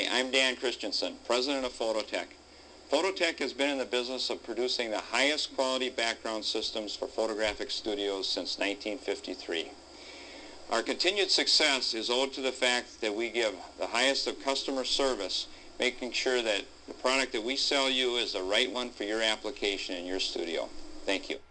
I'm Dan Christensen, president of Phototech. Phototech has been in the business of producing the highest quality background systems for photographic studios since 1953. Our continued success is owed to the fact that we give the highest of customer service, making sure that the product that we sell you is the right one for your application in your studio. Thank you.